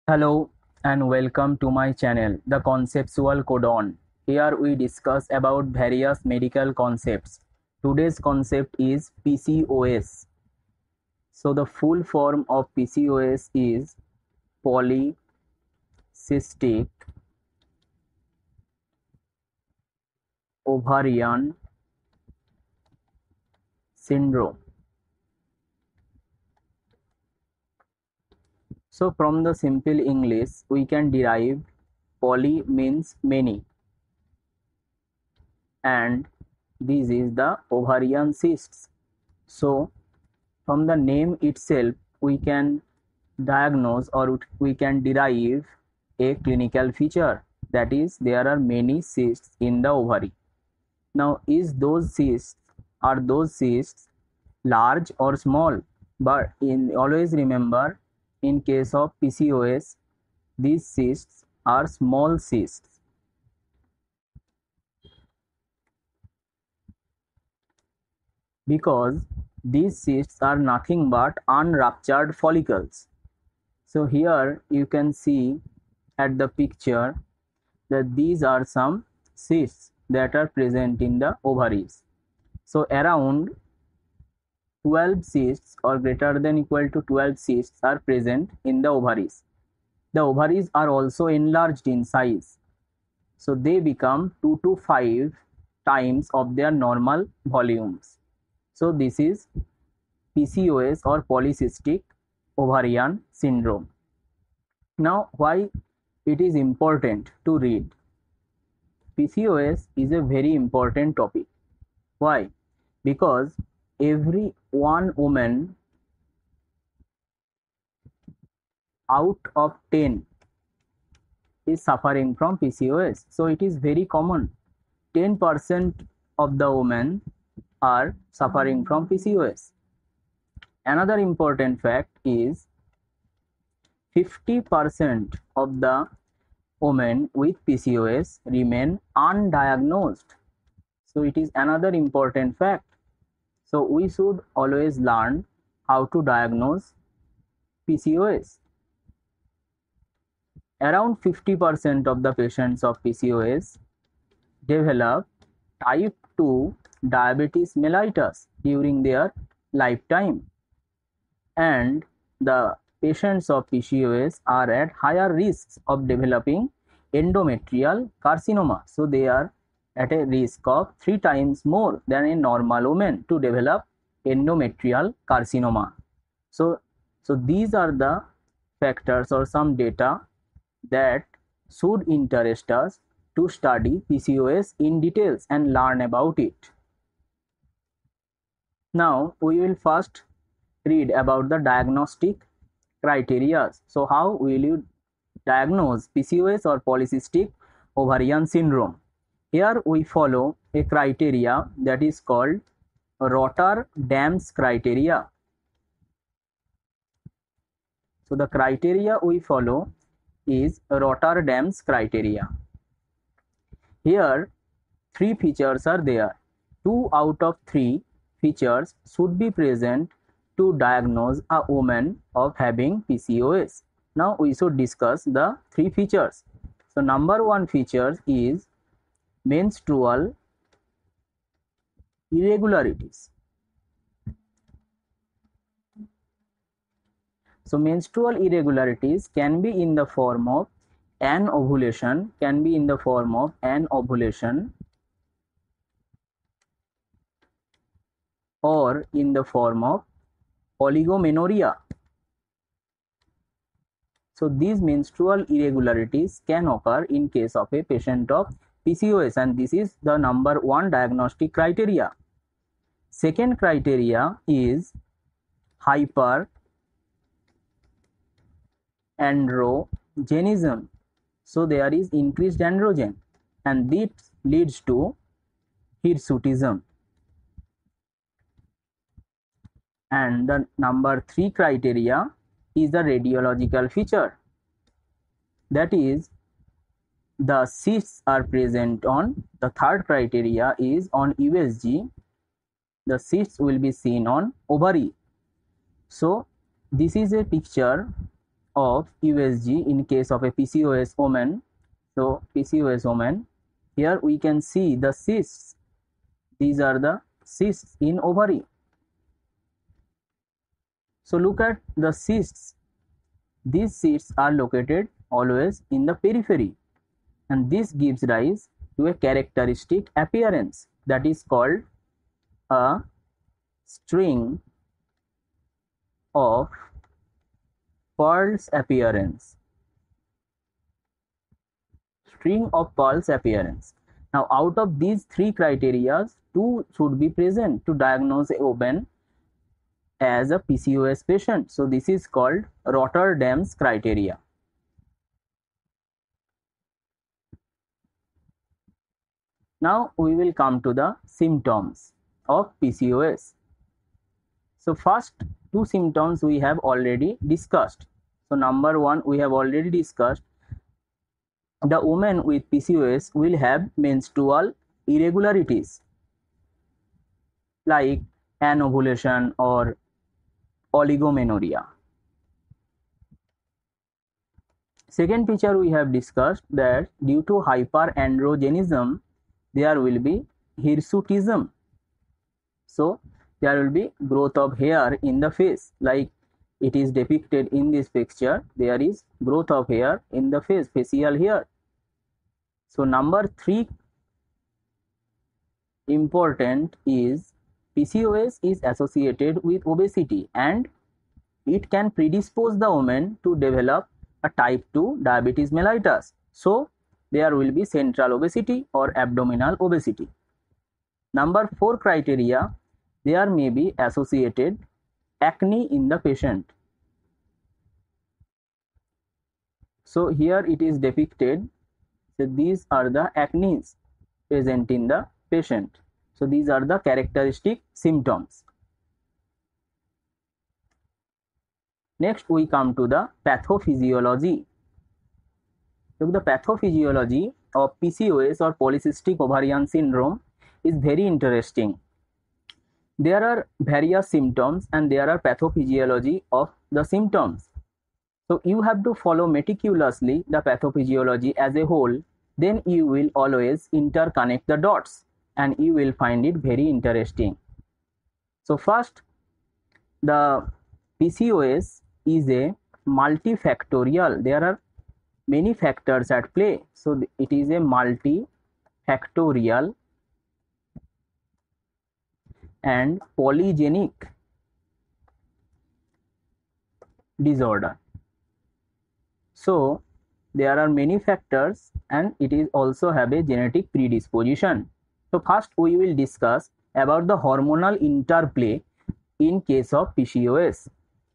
Hello and welcome to my channel, The Conceptual Codon. Here we discuss about various medical concepts. Today's concept is PCOS. So the full form of PCOS is polycystic ovarian syndrome. So from the simple English we can derive poly means many and this is the ovarian cysts. So from the name itself we can diagnose or we can derive a clinical feature, that is there are many cysts in the ovary. Now is those cysts large or small? But in always remember, in case of PCOS these cysts are small cysts because these cysts are nothing but unruptured follicles. So here you can see at the picture that these are some cysts that are present in the ovaries. So around 12 cysts or greater than equal to 12 cysts are present in the ovaries. The ovaries are also enlarged in size. So they become 2 to 5 times of their normal volumes. So this is PCOS or polycystic ovarian syndrome. Now why it is important to read? PCOS is a very important topic. Why? Because every one woman out of 10 is suffering from PCOS. So it is very common. 10% of the women are suffering from PCOS. Another important fact is 50% of the women with PCOS remain undiagnosed. So it is another important fact. So we should always learn how to diagnose PCOS. Around 50% of the patients of PCOS develop type 2 diabetes mellitus during their lifetime, and the patients of PCOS are at higher risks of developing endometrial carcinoma. So they are at a risk of 3 times more than a normal woman to develop endometrial carcinoma. So these are the factors or some data that should interest us to study PCOS in details and learn about it. Now we will first read about the diagnostic criteria. So how will you diagnose PCOS or polycystic ovarian syndrome? Here we follow a criteria that is called Rotterdam's criteria. So the criteria we follow is Rotterdam's criteria. Here 3 features are there. 2 out of 3 features should be present to diagnose a woman of having PCOS. Now we should discuss the 3 features. So number 1 feature is menstrual irregularities. So menstrual irregularities can be in the form of an ovulation, or in the form of oligomenorrhea. So these menstrual irregularities can occur in case of a patient of PCOS, and this is the number 1 diagnostic criteria. Second criteria is hyperandrogenism. So there is increased androgen and this leads to hirsutism. And the number 3 criteria is the radiological feature, that is the cysts are present on. The third criteria is on USG, the cysts will be seen on ovary. So this is a picture of USG in case of a PCOS woman. So PCOS woman, here we can see the cysts. These are the cysts in ovary. So look at the cysts. These cysts are located always in the periphery, and this gives rise to a characteristic appearance that is called a string of pearls appearance. String of pearls appearance. Now, out of these three criteria, two should be present to diagnose a woman as a PCOS patient. So this is called Rotterdam's criteria. Now we will come to the symptoms of PCOS. So first two symptoms we have already discussed. So number one, we have already discussed. The woman with PCOS will have menstrual irregularities like anovulation or oligomenorrhea. Second feature we have discussed that due to hyperandrogenism, there will be hirsutism. So there will be growth of hair in the face, like it is depicted in this picture. There is growth of hair in the face, facial hair. So number three important is PCOS is associated with obesity, and it can predispose the woman to develop a type 2 diabetes mellitus. So there will be central obesity or abdominal obesity. Number 4 criteria, there may be associated acne in the patient. So here it is depicted. So these are the acnes present in the patient. So these are the characteristic symptoms. Next we come to the pathophysiology. So the pathophysiology of PCOS or polycystic ovarian syndrome is very interesting. There are various symptoms and there are pathophysiology of the symptoms. So you have to follow meticulously the pathophysiology as a whole, then you will always interconnect the dots and you will find it very interesting. So first, the PCOS is a multifactorial. There are many factors at play. So it is a multifactorial and polygenic disorder. So there are many factors and it is also have a genetic predisposition. So first we will discuss about the hormonal interplay in case of PCOS.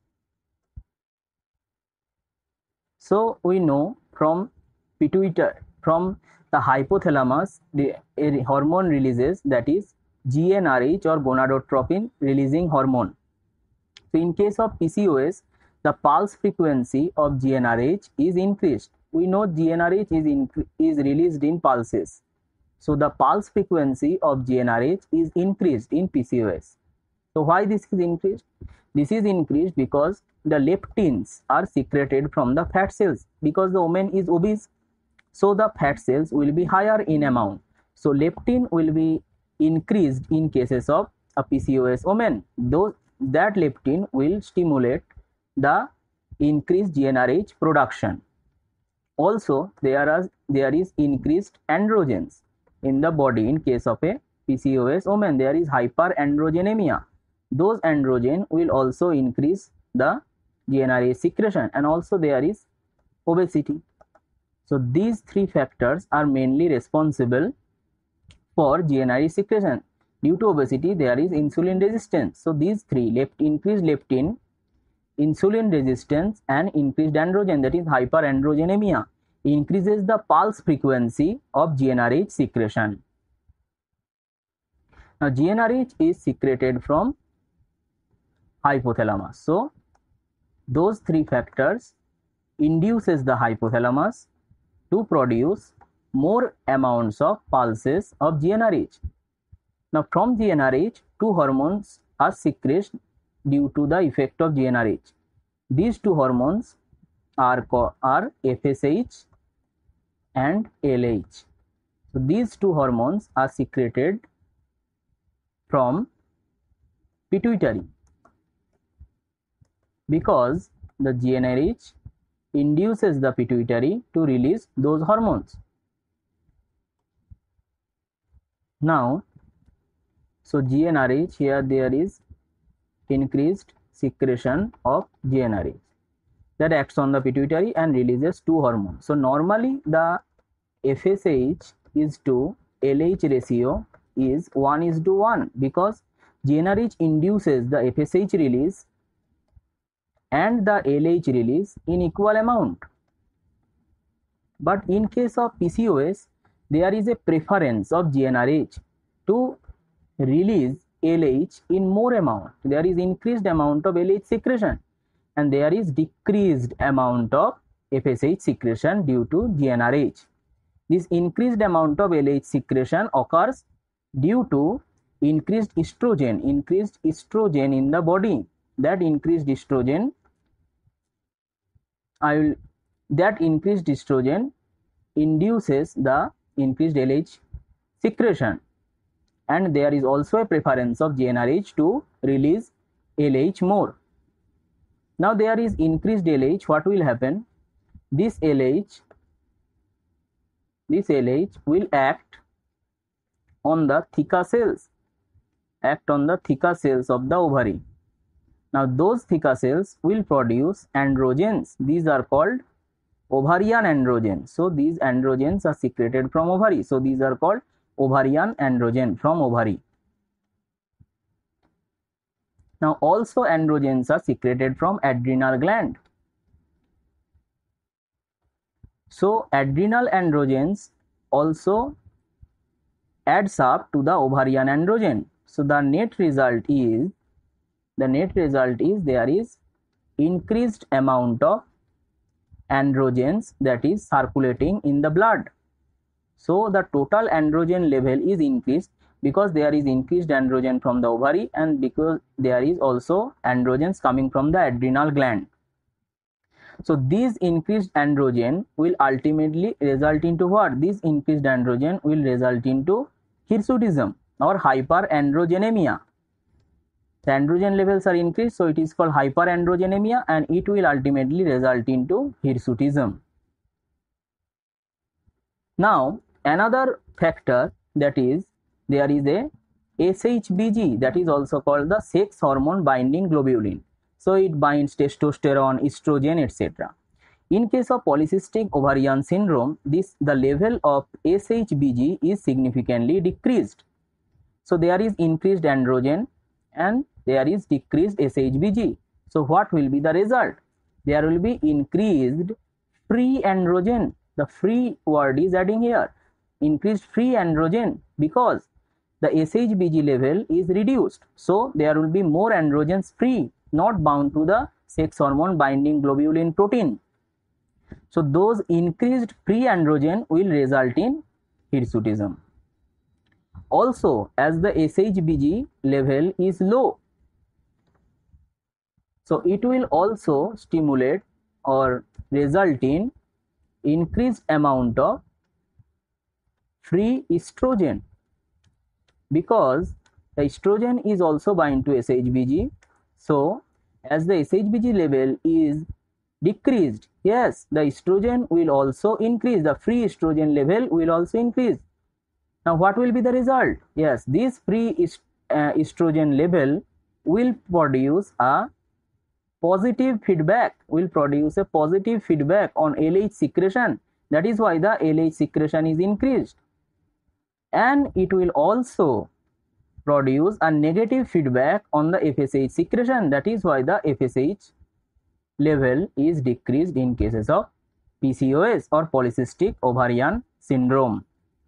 So we know from pituitary, from the hypothalamus, the hormone releases, that is GnRH or gonadotropin releasing hormone. So in case of PCOS, the pulse frequency of GnRH is increased. We know GnRH is released in pulses. So the pulse frequency of GnRH is increased in PCOS. So why this is increased? This is increased because the leptins are secreted from the fat cells. Because the woman is obese, so the fat cells will be higher in amount. So leptin will be increased in cases of a PCOS woman. Though that leptin will stimulate the increased GnRH production. Also, there is increased androgens in the body. In case of a PCOS woman, there is hyperandrogenemia. Those androgen will also increase the GnRH secretion, and also there is obesity. So these three factors are mainly responsible for GnRH secretion. Due to obesity, there is insulin resistance. So these three, increased leptin, insulin resistance and increased androgen, that is hyperandrogenemia, increases the pulse frequency of GnRH secretion. Now GnRH is secreted from hypothalamus. So those three factors induces the hypothalamus to produce more amounts of pulses of GnRH. Now from GnRH, two hormones are secreted due to the effect of GnRH. These two hormones are FSH and LH. So these two hormones are secreted from pituitary because the GnRH induces the pituitary to release those hormones. Now, so GnRH, here there is increased secretion of GnRH that acts on the pituitary and releases two hormones. So normally the FSH is to LH ratio is 1:1 because GnRH induces the FSH release and the LH release in equal amount. But in case of PCOS, there is a preference of GnRH to release LH in more amount. There is increased amount of LH secretion and there is decreased amount of FSH secretion due to GnRH. This increased amount of LH secretion occurs due to increased estrogen in the body. That increased estrogen induces the increased LH secretion, and there is also a preference of GnRH to release LH more. Now there is increased LH. What will happen? This LH will act on the theca cells of the ovary. Now those theca cells will produce androgens. These are called ovarian androgens. So these androgens are secreted from ovary. So these are called ovarian androgen from ovary. Now also androgens are secreted from adrenal gland. So adrenal androgens also adds up to the ovarian androgen. So the net result is there is increased amount of androgens that is circulating in the blood. So the total androgen level is increased because there is increased androgen from the ovary and because there is also androgens coming from the adrenal gland. So these increased androgen will ultimately result into what? This increased androgen will result into hirsutism or hyperandrogenemia. The androgen levels are increased, so it is called hyperandrogenemia and it will ultimately result into hirsutism. Now another factor, that is there is a SHBG, that is also called the sex hormone binding globulin. So it binds testosterone, estrogen, etc. In case of polycystic ovarian syndrome, the level of SHBG is significantly decreased. So there is increased androgen and there is decreased SHBG. So what will be the result? There will be increased free androgen. The free word is adding here. Increased free androgen because the SHBG level is reduced. So there will be more androgens free, not bound to the sex hormone binding globulin protein. So those increased free androgen will result in hirsutism. Also, as the SHBG level is low, so it will also stimulate or result in increased amount of free estrogen because the estrogen is also bound to SHBG. So as the SHBG level is decreased, yes, the estrogen will also increase, the free estrogen level will also increase. Now what will be the result? Yes, this free estrogen level will produce a positive feedback, on LH secretion. That is why the LH secretion is increased, and it will also produce a negative feedback on the FSH secretion. That is why the FSH level is decreased in cases of PCOS or polycystic ovarian syndrome.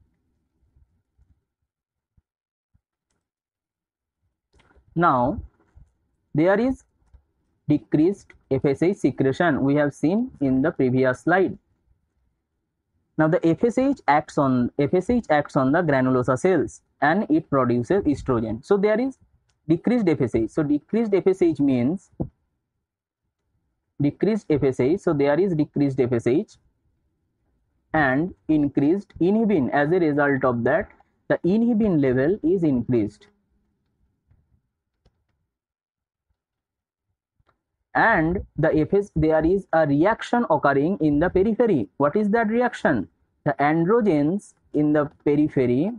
Now there is decreased FSH secretion, we have seen in the previous slide. Now the FSH acts on the granulosa cells and it produces estrogen. So there is decreased FSH. So decreased FSH means decreased FSH, so there is decreased FSH and increased inhibin. As a result of that, the inhibin level is increased, and there is a reaction occurring in the periphery. What is that reaction? The androgens in the periphery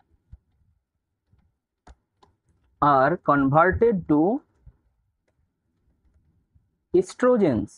are converted to estrogens.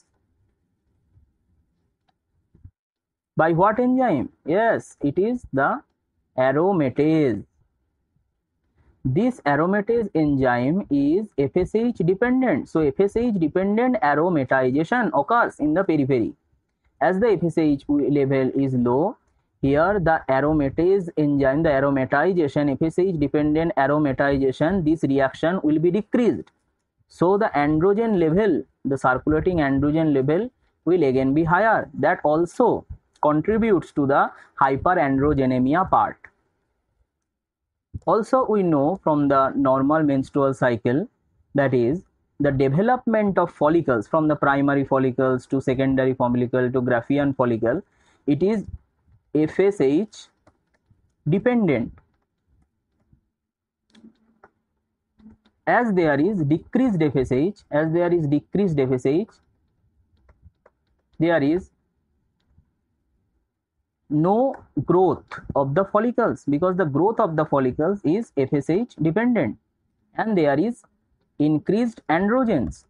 By what enzyme? Yes, it is the aromatase. This aromatase enzyme is FSH dependent. So FSH dependent aromatization occurs in the periphery. As the FSH level is low, here the aromatase enzyme, the aromatization, FSH dependent aromatization, this reaction will be decreased. So the androgen level, the circulating androgen level will again be higher. That also contributes to the hyperandrogenemia part. Also, we know from the normal menstrual cycle, that is the development of follicles from the primary follicles to secondary follicle to Graafian follicle, it is FSH dependent. As there is decreased FSH, there is no growth of the follicles, because the growth of the follicles is FSH dependent, and there is increased androgens.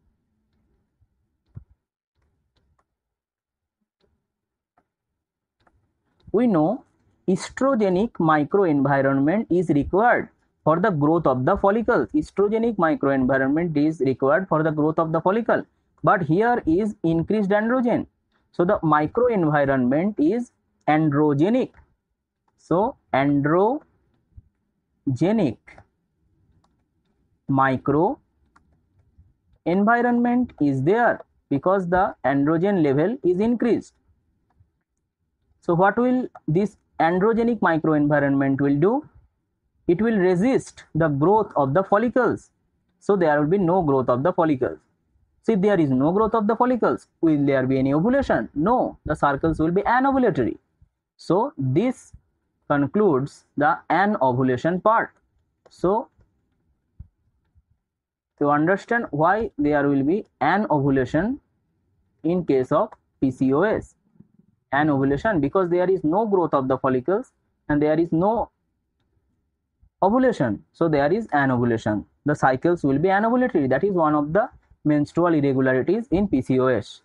We know estrogenic microenvironment is required for the growth of the follicles. Estrogenic microenvironment is required for the growth of the follicle, but here is increased androgen. So the microenvironment is androgenic. So androgenic micro environment is there because the androgen level is increased. So what will this androgenic microenvironment will do? It will resist the growth of the follicles. So there will be no growth of the follicles. So if there is no growth of the follicles, will there be any ovulation? No, the circles will be anovulatory. So this concludes the anovulation part. So to understand why there will be anovulation in case of PCOS, anovulation, because there is no growth of the follicles and there is no ovulation, so there is anovulation. The cycles will be anovulatory. That is one of the menstrual irregularities in PCOS.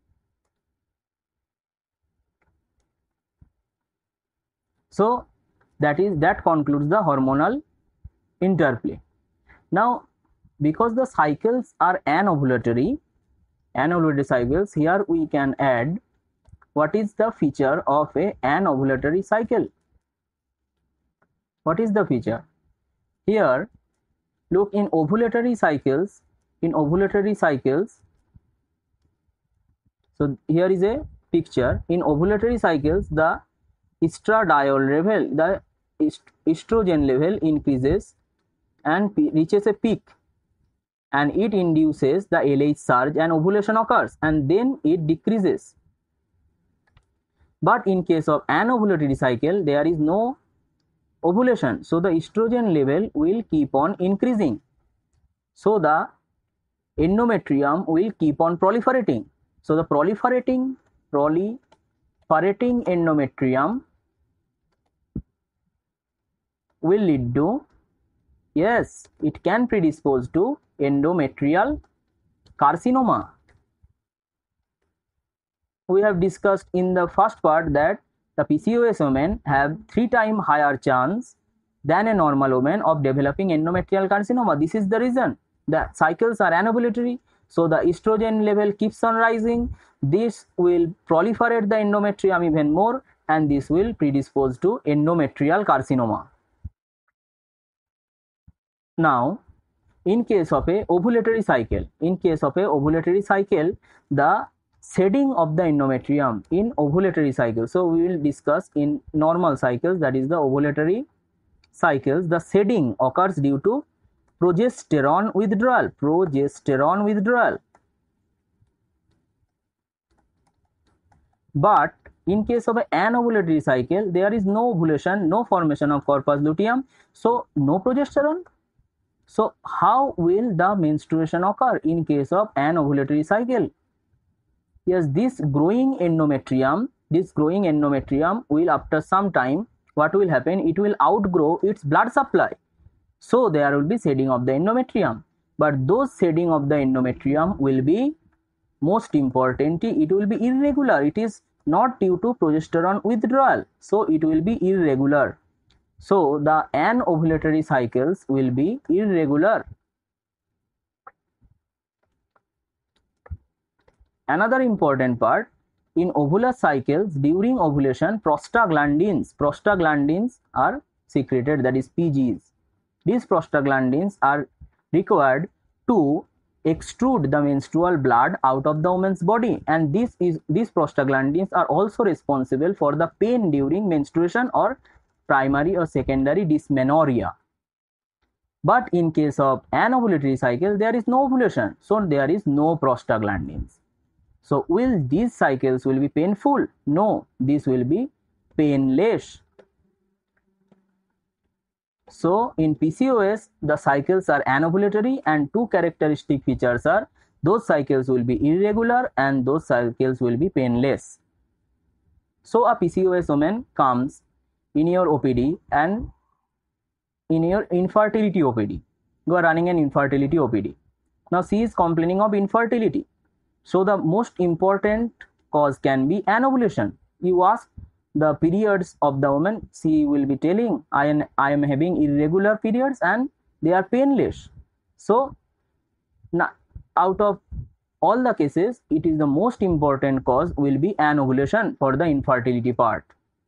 So that concludes the hormonal interplay. Now, because the cycles are anovulatory cycles, here we can add what is the feature of a anovulatory cycle. What is the feature? Here, look, in ovulatory cycles, so here is a picture. In ovulatory cycles, the estradiol level, the estrogen level increases and reaches a peak, and it induces the LH surge and ovulation occurs, and then it decreases. But in case of anovulatory cycle, there is no ovulation, so the estrogen level will keep on increasing. So the endometrium will keep on proliferating. So the proliferating endometrium will lead to, yes, it can predispose to endometrial carcinoma. We have discussed in the first part that the PCOS women have 3 times higher chance than a normal woman of developing endometrial carcinoma. This is the reason. The cycles are anovulatory, so the estrogen level keeps on rising. This will proliferate the endometrium even more, and this will predispose to endometrial carcinoma. Now, in case of a ovulatory cycle, the shedding of the endometrium in ovulatory cycle. So we will discuss in normal cycles, that is the ovulatory cycles, the shedding occurs due to progesterone withdrawal. But in case of an anovulatory cycle, there is no ovulation, no formation of corpus luteum, so no progesterone. So how will the menstruation occur in case of an ovulatory cycle? Yes, this growing endometrium will after some time, what will happen? It will outgrow its blood supply. So there will be shedding of the endometrium. But those shedding of the endometrium will be, most importantly, it will be irregular. It is not due to progesterone withdrawal. So it will be irregular. So the anovulatory cycles will be irregular. Another important part, in ovular cycles during ovulation, prostaglandins are secreted, that is PGs. These prostaglandins are required to extrude the menstrual blood out of the woman's body, and these prostaglandins are also responsible for the pain during menstruation or primary or secondary dysmenorrhea. But in case of anovulatory cycle, there is no ovulation, so there is no prostaglandins. So will these cycles will be painful? No, this will be painless. So in PCOS, the cycles are anovulatory, and two characteristic features are those cycles will be irregular and those cycles will be painless. So a PCOS woman comes in your OPD and in your infertility OPD. You are running an infertility OPD. Now she is complaining of infertility. So the most important cause can be anovulation. You ask the periods of the woman, she will be telling, I am having irregular periods and they are painless. So now, out of all the cases, it is the most important cause will be anovulation for the infertility part.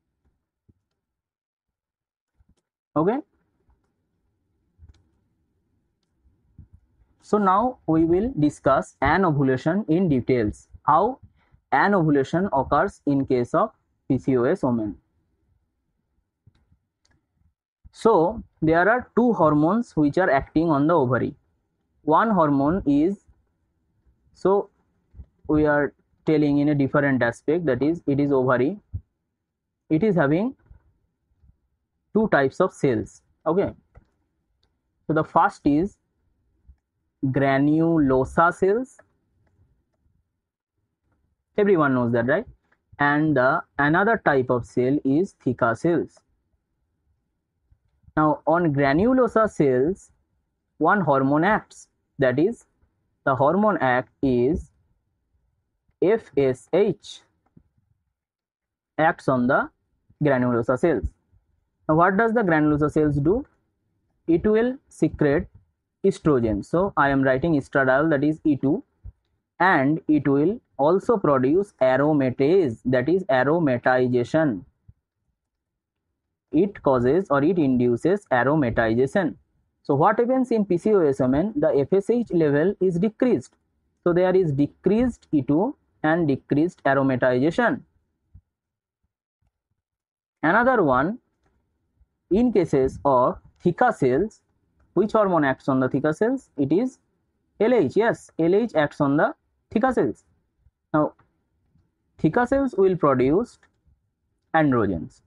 Okay. So now we will discuss anovulation in details. How anovulation occurs in case of PCOS women. So there are two hormones which are acting on the ovary. One hormone is, so we are telling in a different aspect, that is, it is ovary. It is having two types of cells. Okay. So the first is granulosa cells. Everyone knows that, right? And the another type of cell is theca cells. Now on granulosa cells, one hormone acts, that is, the hormone act is FSH, acts on the granulosa cells. Now what does the granulosa cells do? It will secrete estrogen. So I am writing estradiol, that is E2, and it will also produce aromatase, that is aromatization. It causes or it induces aromatization. So what happens in PCOS women? The FSH level is decreased. So there is decreased E2 and decreased aromatization. Another one, in cases of theca cells, which hormone acts on the theca cells? It is LH. Yes, LH acts on the theca cells. Now theca cells will produce androgens.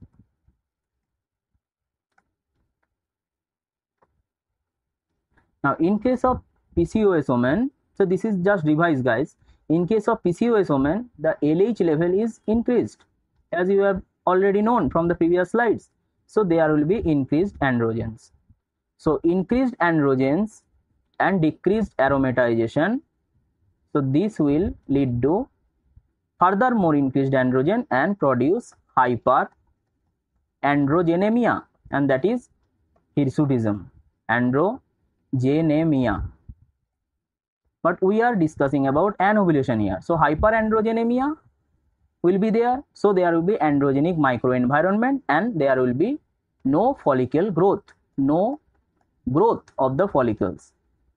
Now in case of PCOS women, so this is just revised, guys. In case of PCOS women, the LH level is increased, as you have already known from the previous slides. So there will be increased androgens. So increased androgens and decreased aromatization. So this will lead to furthermore increased androgen and produce hyperandrogenemia, and that is hirsutism. Androgenemia. But we are discussing about anovulation here. So hyperandrogenemia will be there. So there will be androgenic microenvironment and there will be no follicle growth, no growth of the follicles.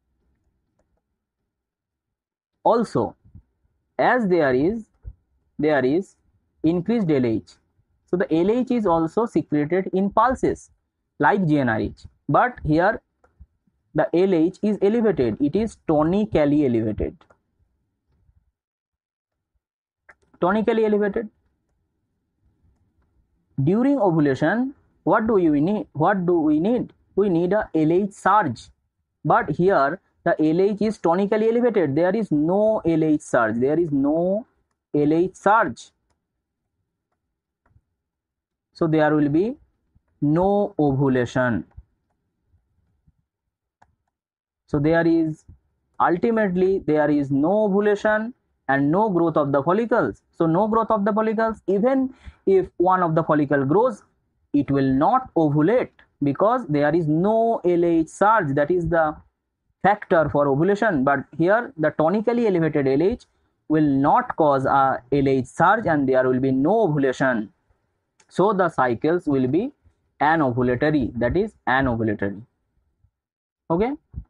Also, as there is increased LH. So the LH is also secreted in pulses like GnRH. But here the LH is elevated. It is tonically elevated. Tonically elevated. During ovulation, what do we need? We need a LH surge. But here the LH is tonically elevated. There is no LH surge. There is no LH surge. So there will be no ovulation. So ultimately there is no ovulation and no growth of the follicles. So no growth of the follicles, even if one of the follicle grows, it will not ovulate because there is no LH surge. That is the factor for ovulation. But here the tonically elevated LH will not cause a LH surge and there will be no ovulation. So the cycles will be anovulatory. That is anovulatory. Okay.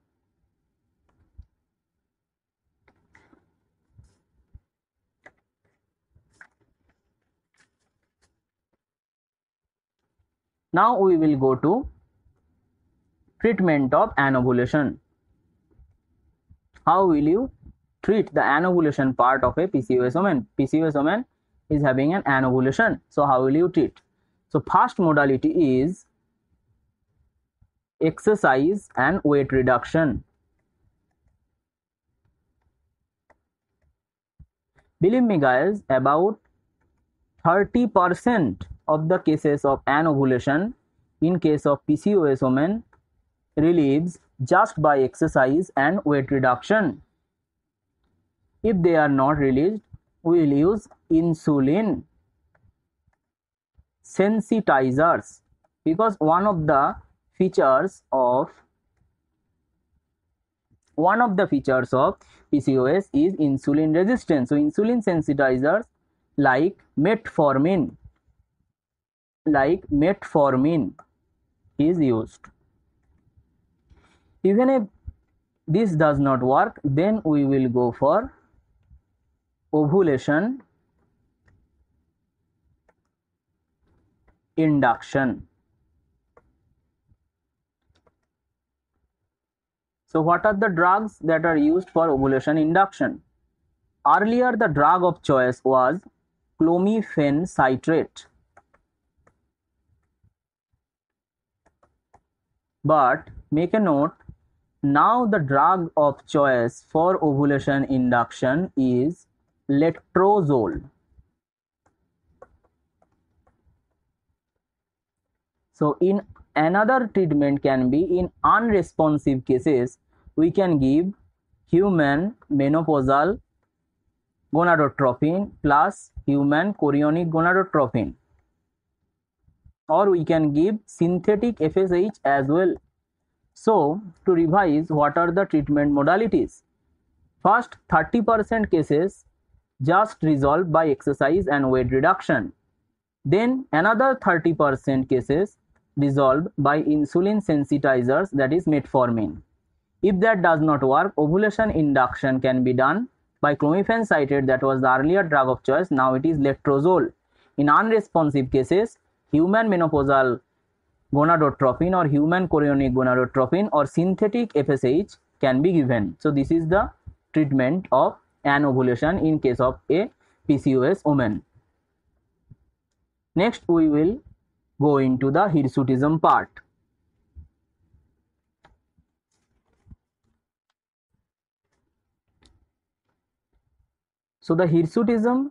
Now we will go to treatment of anovulation. How will you treat the anovulation part of a PCOS woman? PCOS woman is having an anovulation. So how will you treat? So first modality is exercise and weight reduction. Believe me guys, about 30% of the cases of anovulation in case of PCOS women relieves just by exercise and weight reduction. If they are not released, we will use insulin sensitizers, because one of the features of PCOS is insulin resistance. So insulin sensitizers like metformin is used. Even if this does not work, then we will go for ovulation induction. So what are the drugs that are used for ovulation induction? Earlier the drug of choice was clomiphene citrate, but make a note, now the drug of choice for ovulation induction is letrozole. So in another treatment can be in unresponsive cases, we can give human menopausal gonadotropin plus human chorionic gonadotropin, or we can give synthetic FSH as well. So to revise, what are the treatment modalities? First, 30% cases just resolved by exercise and weight reduction. Then another 30% cases resolved by insulin sensitizers, that is metformin. If that does not work, ovulation induction can be done by clomiphene citrate, that was the earlier drug of choice, now it is letrozole. In unresponsive cases, human menopausal gonadotropin or human chorionic gonadotropin or synthetic FSH can be given. So this is the treatment of anovulation in case of a PCOS woman. Next we will go into the hirsutism part. So the hirsutism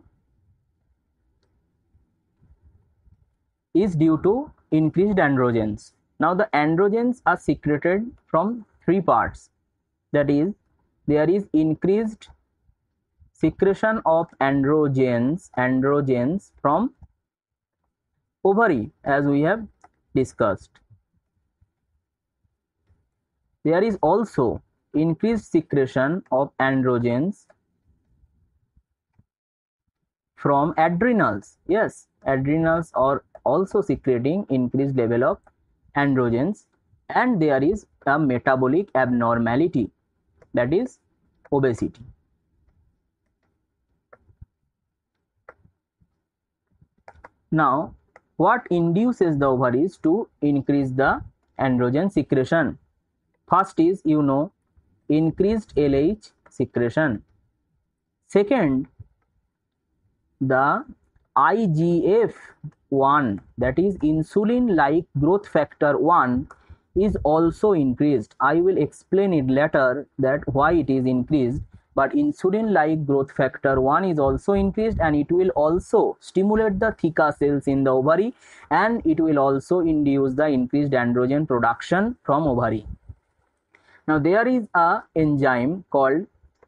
is due to increased androgens. Now the androgens are secreted from three parts, that is, there is increased secretion of androgens from ovary, as we have discussed. There is also increased secretion of androgens from adrenals. Yes, adrenals are also secreting increased level of androgens, and there is a metabolic abnormality, that is obesity. Now what induces the ovaries to increase the androgen secretion? First is, increased LH secretion. Second, the IGF 1, that is insulin like growth factor 1, is also increased. I will explain it later that why it is increased, but insulin like growth factor 1 is also increased, and it will also stimulate the theca cells in the ovary, and it will also induce the increased androgen production from ovary. Now there is a enzyme called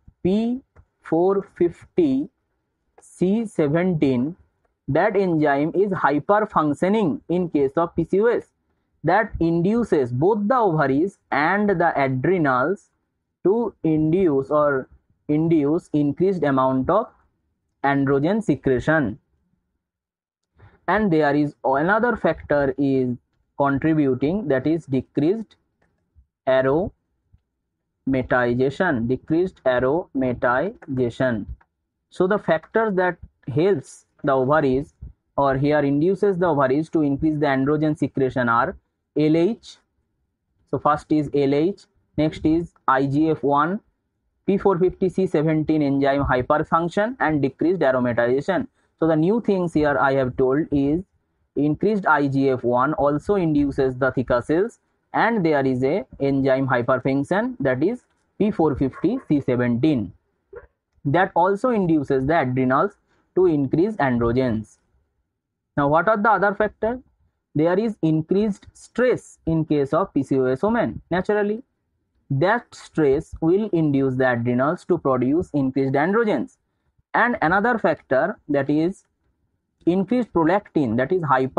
P450C17. That enzyme is hyper functioning in case of PCOS, that induces both the ovaries and the adrenals to induce increased amount of androgen secretion. And there is another factor is contributing, that is decreased aromatization. So the factors that helps the ovaries or here induces the ovaries to increase the androgen secretion are LH. So first is LH, next is IGF-1, P450C17 enzyme hyperfunction, and decreased aromatization. So the new things here I have told is increased IGF-1 also induces the theca cells, and there is a enzyme hyperfunction, that is P450C17, that also induces the adrenals to increase androgens. Now what are the other factors? There is increased stress in case of PCOS women. Naturally, that stress will induce the adrenals to produce increased androgens. And another factor, that is increased prolactin, that is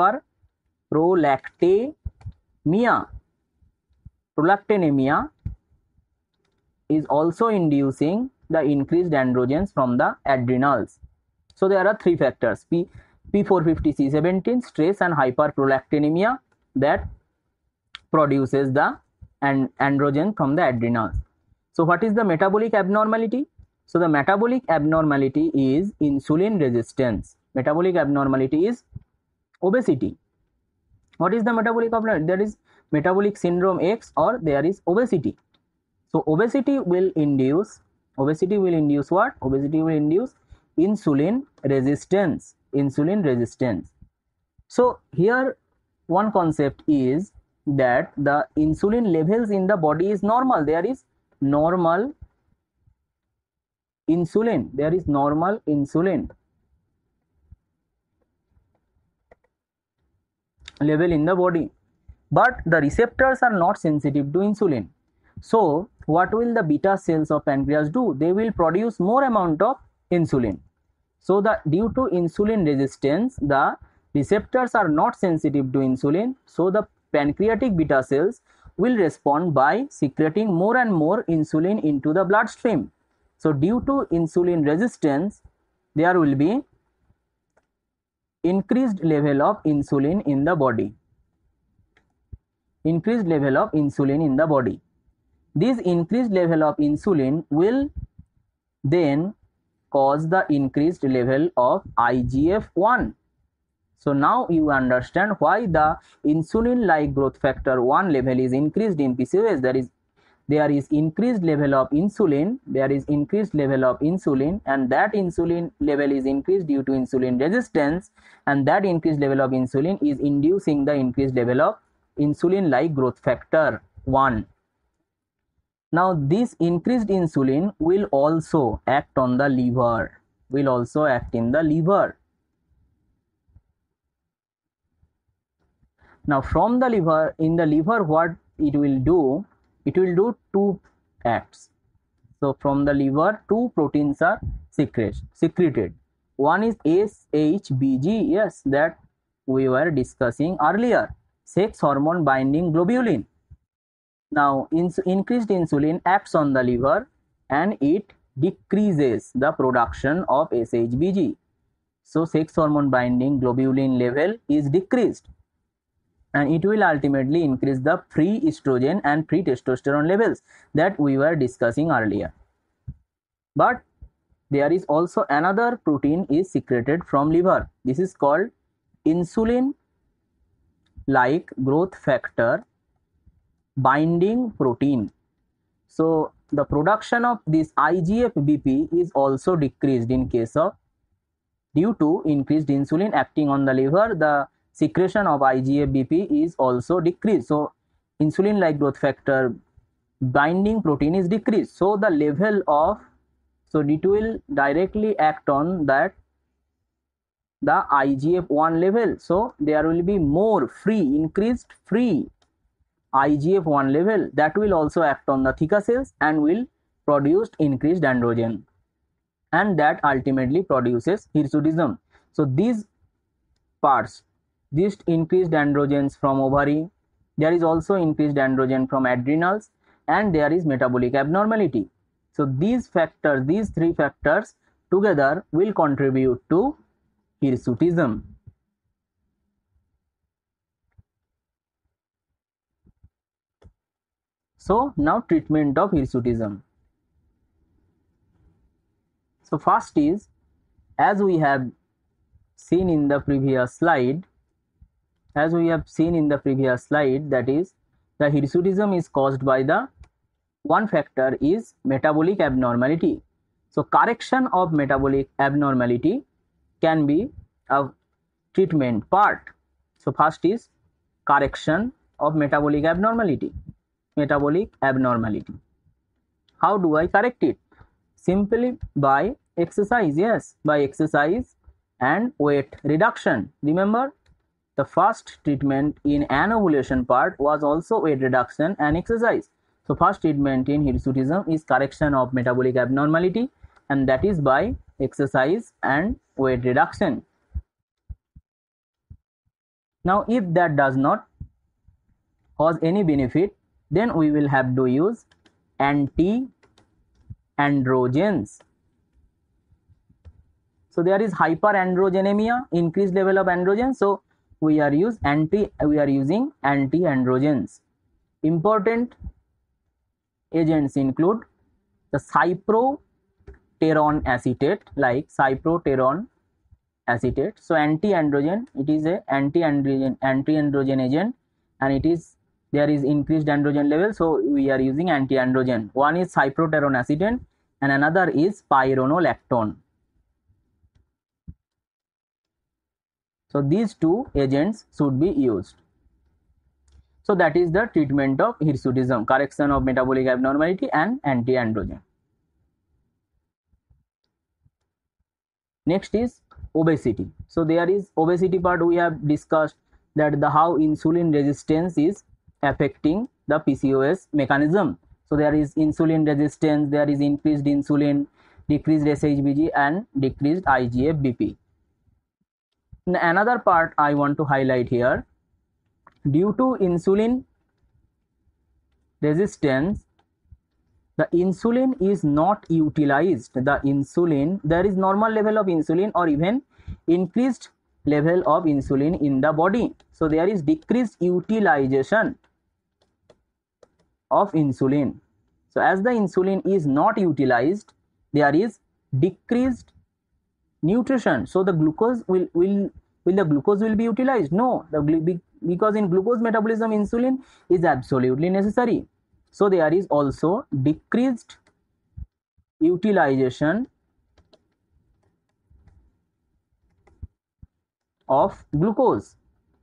hyperprolactinemia. Prolactinemia is also inducing the increased androgens from the adrenals. So there are three factors, P450C17, stress, and hyperprolactinemia, that produces the androgen from the adrenals. So what is the metabolic abnormality? So the metabolic abnormality is insulin resistance. Metabolic abnormality is obesity. What is the metabolic abnormality? There is metabolic syndrome X, or there is obesity. So obesity will induce what? Obesity will induce insulin resistance. So here one concept is that the insulin levels in the body is normal. There is normal insulin level in the body, but the receptors are not sensitive to insulin. So what will the beta cells of pancreas do? They will produce more amount of insulin. So due to insulin resistance, the receptors are not sensitive to insulin, so the pancreatic beta cells will respond by secreting more and more insulin into the bloodstream. So due to insulin resistance, there will be increased level of insulin in the body. This increased level of insulin will then cause the increased level of IGF-1. So now you understand why the insulin like growth factor 1 level is increased in PCOS. There is increased level of insulin, and that insulin level is increased due to insulin resistance, and that increased level of insulin is inducing the increased level of insulin like growth factor 1. Now this increased insulin will also act on the liver, Now from the liver, what it will do? It will do two acts. So from the liver, two proteins are secreted. One is SHBG, yes, that we were discussing earlier, sex hormone binding globulin. Now increased insulin acts on the liver and it decreases the production of SHBG. So sex hormone binding globulin level is decreased, and it will ultimately increase the free estrogen and free testosterone levels that we were discussing earlier. But there is also another protein is secreted from liver. This is called insulin like growth factor binding protein. So the production of this IGF-BP is also decreased in case of due to increased insulin acting on the liver. The secretion of IGF-BP is also decreased. So insulin-like growth factor binding protein is decreased. So the level of, so it will directly act on that the IGF-1 level. So there will be more free, increased free IGF-1 level that will also act on the theca cells and will produce increased androgen, and that ultimately produces hirsutism. So these parts, these increased androgens from ovary, there is also increased androgen from adrenals, and there is metabolic abnormality. So these factors, these three factors together will contribute to hirsutism. So now treatment of hirsutism. So first is, as we have seen in the previous slide, that is, the hirsutism is caused by the one factor is metabolic abnormality. So correction of metabolic abnormality can be a treatment part. So first is correction of metabolic abnormality. How do I correct it? Simply by exercise. Yes, by exercise and weight reduction. Remember, the first treatment in anovulation part was also weight reduction and exercise. So first treatment in hirsutism is correction of metabolic abnormality, and that is by exercise and weight reduction. Now if that does not cause any benefit, then we will have to use anti-androgens. So there is hyperandrogenemia, increased level of androgen. So we are using anti-androgens. Important agents include the cyproterone acetate, like cyproterone acetate. So anti-androgen, it is a anti-androgen agent, and there is increased androgen level, so we are using anti-androgen. One is cyproterone acetate and another is spironolactone. So these two agents should be used. So that is the treatment of hirsutism, correction of metabolic abnormality and anti-androgen. Next is obesity. So there is obesity part. We have discussed that how insulin resistance is affecting the PCOS mechanism. So there is insulin resistance, there is increased insulin, decreased SHBG and decreased IGF-BP. Another part I want to highlight here, due to insulin resistance, the insulin is not utilized. There is normal level of insulin or even increased level of insulin in the body. So there is decreased utilization of insulin. So as the insulin is not utilized, there is decreased nutrition. So the glucose will be utilized? No, because in glucose metabolism insulin is absolutely necessary. So there is also decreased utilization of glucose.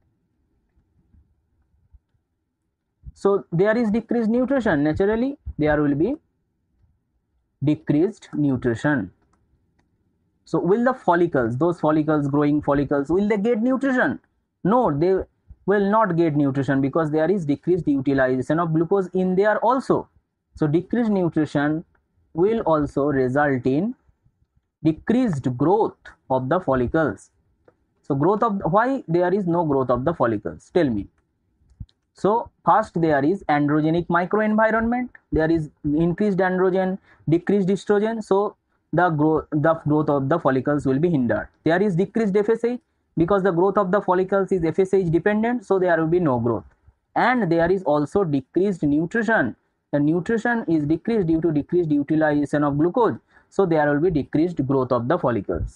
So there is decreased nutrition. Naturally there will be decreased nutrition. So will the follicles, those follicles, growing follicles, will they get nutrition? No, they will not get nutrition because there is decreased utilization of glucose in there also. So decreased nutrition will also result in decreased growth of the follicles. So why there is no growth of the follicles? Tell me. So first there is androgenic microenvironment. There is increased androgen, decreased estrogen. So the growth of the follicles will be hindered. There is decreased FSH because the growth of the follicles is FSH dependent, so there will be no growth. And there is also decreased nutrition. The nutrition is decreased due to decreased utilization of glucose, so there will be decreased growth of the follicles.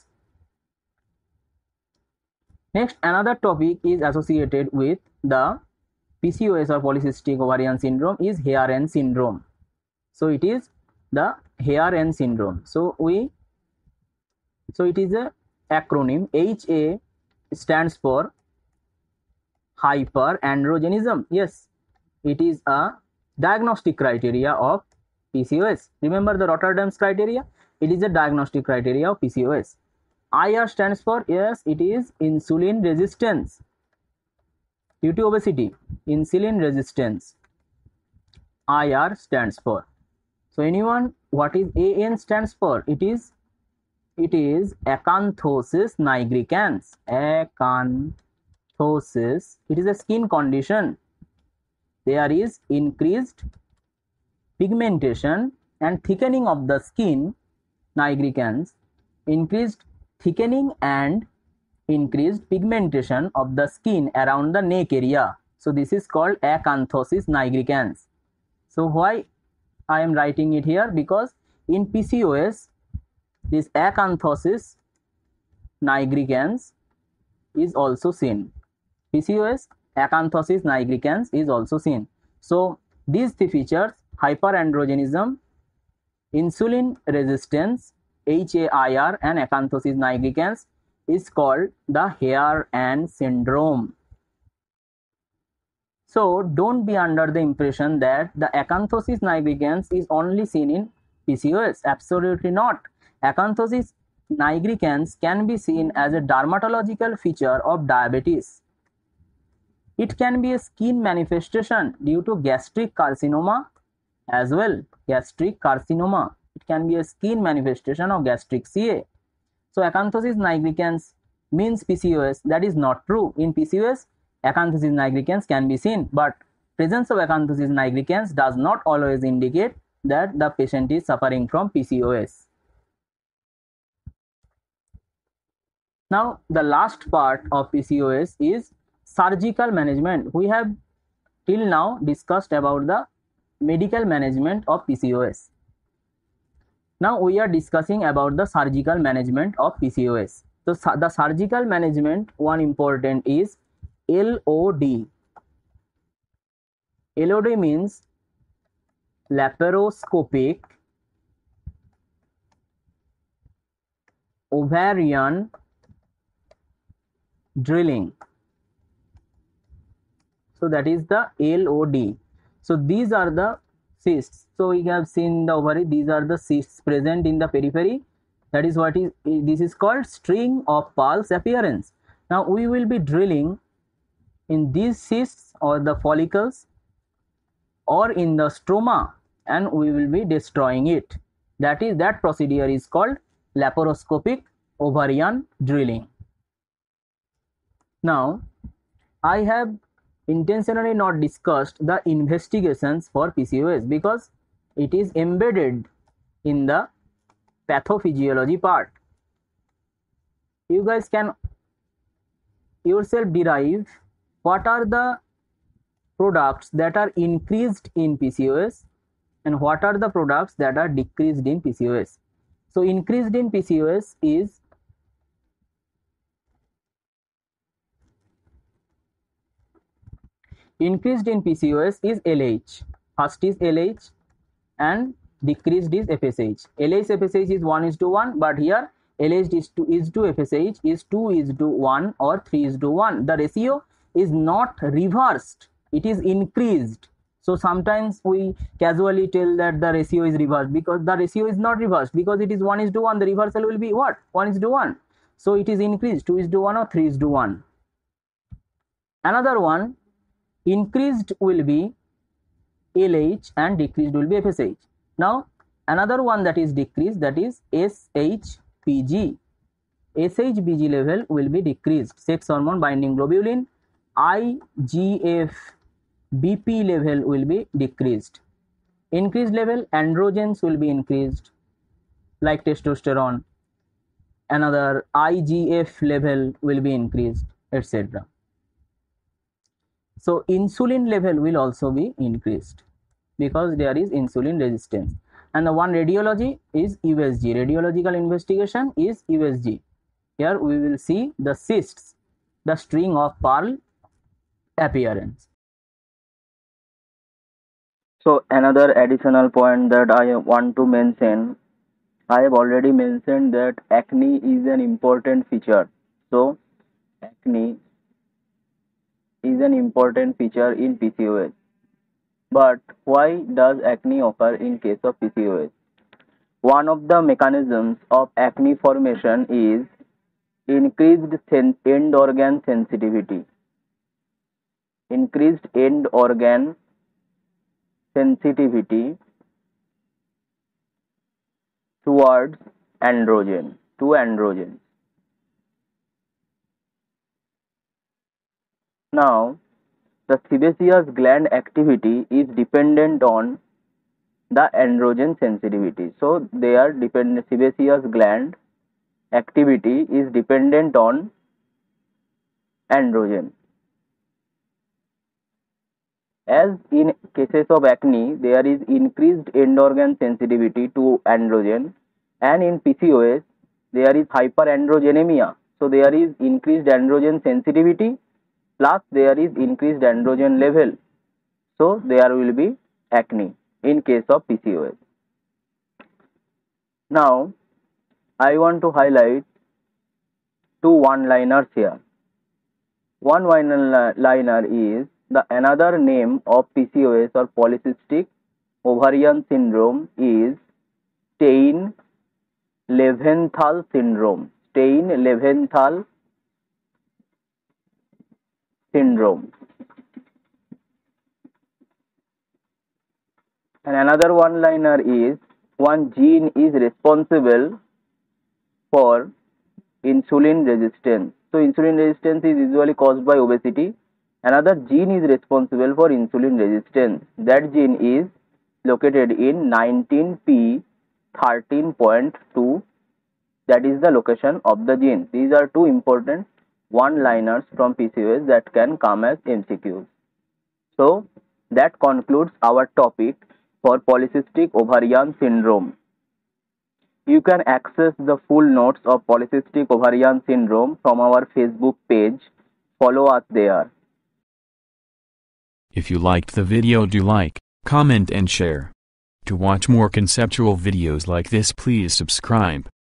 Next, another topic is associated with the PCOS or polycystic ovarian syndrome is Heeren syndrome. So it is the Heeren syndrome. So it is a acronym. HA stands for hyperandrogenism. Yes, it is a diagnostic criteria of PCOS. Remember the Rotterdam's criteria? It is a diagnostic criteria of PCOS. IR stands for, yes, it is insulin resistance due to obesity. Insulin resistance. IR stands for. So anyone, what is AN stands for? It is acanthosis nigricans. Acanthosis. It is a skin condition. There is increased pigmentation and thickening of the skin, nigricans, increased thickening and increased pigmentation of the skin around the neck area. So this is called acanthosis nigricans. So why I am writing it here? Because in PCOS, this acanthosis nigricans is also seen. PCOS, acanthosis nigricans is also seen. So these three features, hyperandrogenism, insulin resistance, HAIR, and acanthosis nigricans, is called the Hare-Ann syndrome. So don't be under the impression that the acanthosis nigricans is only seen in PCOS. Absolutely not. Acanthosis nigricans can be seen as a dermatological feature of diabetes. It can be a skin manifestation due to gastric carcinoma as well. Gastric carcinoma. It can be a skin manifestation of gastric CA. So acanthosis nigricans means PCOS. That is not true. In PCOS, acanthosis nigricans can be seen, but presence of acanthosis nigricans does not always indicate that the patient is suffering from PCOS. Now the last part of PCOS is surgical management. We have till now discussed about the medical management of PCOS. Now we are discussing about the surgical management of PCOS. So the surgical management, one important is LOD. LOD means laparoscopic ovarian drilling. So that is the LOD. So these are the cysts. So we have seen the ovary. These are the cysts present in the periphery. That is what is, this is called string of Pearl's appearance. Now we will be drilling in these cysts or the follicles or in the stroma, and we will be destroying it. That procedure is called laparoscopic ovarian drilling. Now I have intentionally not discussed the investigations for PCOS because it is embedded in the pathophysiology part. You guys can yourself derive what are the products that are increased in PCOS and what are the products that are decreased in PCOS. So increased in PCOS is LH. First is LH and decreased is FSH. LH FSH is 1:1, but here LH is 2 FSH is 2:1 or 3:1. The ratio is not reversed, it is increased. So sometimes we casually tell that the ratio is reversed, because the ratio is not reversed, because it is 1:1. The reversal will be what? 1:1. So it is increased 2:1 or 3:1. Another one, increased will be LH and decreased will be FSH. Now another one that is decreased, that is SHBG. SHBG level will be decreased, sex hormone binding globulin. IGF BP level will be decreased. Increased level, androgens will be increased like testosterone. Another IGF level will be increased, etc. So insulin level will also be increased because there is insulin resistance. And the one radiology is USG. Radiological investigation is USG. Here we will see the cysts, the string of pearl appearance. So another additional point that I want to mention, I have already mentioned that acne is an important feature. So acne is an important feature in PCOS. But why does acne occur in case of PCOS? One of the mechanisms of acne formation is increased end organ sensitivity. Increased end organ sensitivity towards androgen. Now, the sebaceous gland activity is dependent on the androgen sensitivity. So, sebaceous gland activity is dependent on androgen. As in cases of acne, there is increased end organ sensitivity to androgen, and in PCOS, there is hyperandrogenemia. So, there is increased androgen sensitivity plus there is increased androgen level. So, there will be acne in case of PCOS. Now, I want to highlight two one-liners here. One one-liner is another name of PCOS or polycystic ovarian syndrome is Stein-Leventhal syndrome. Stein-Leventhal syndrome. And another one-liner is one gene is responsible for insulin resistance. So insulin resistance is usually caused by obesity. Another gene is responsible for insulin resistance. That gene is located in 19p13.2. That is the location of the gene. These are two important one-liners from PCOS that can come as MCQs. So that concludes our topic for polycystic ovarian syndrome. You can access the full notes of polycystic ovarian syndrome from our Facebook page. Follow us there. If you liked the video, do like, comment and share. To watch more conceptual videos like this, please subscribe.